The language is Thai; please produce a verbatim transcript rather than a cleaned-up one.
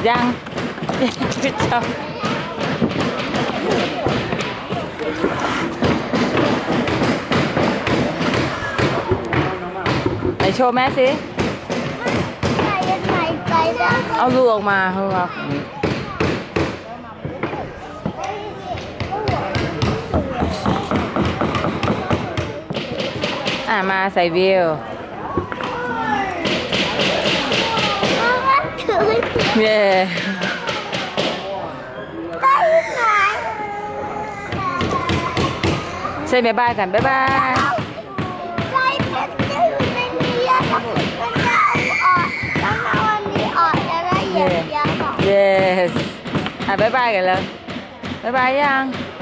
ยังพี่ชอบไหนโชว์แม่สิเอาลูกออกมาเขาบอกอ่ะมาใส่วิวเย้ใช่บ๊ายบายกันบ๊ายบาย yes อ่ะบ๊ายบายกันเลยบ๊ายบายยัง